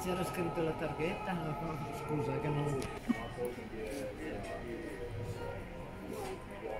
c'era scritto la targhetta? No, scusa che non...